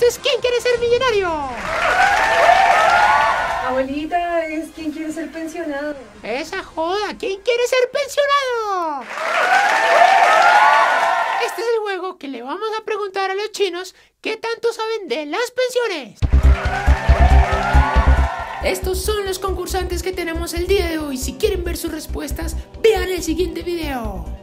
es ¿quién quiere ser millonario? Abuelita, es ¿quién quiere ser pensionado? Esa joda, ¿quién quiere ser pensionado? Este es el juego que le vamos a preguntar a los chinos qué tanto saben de las pensiones. Estos son los concursantes que tenemos el día de hoy. Si quieren ver sus respuestas, vean el siguiente video.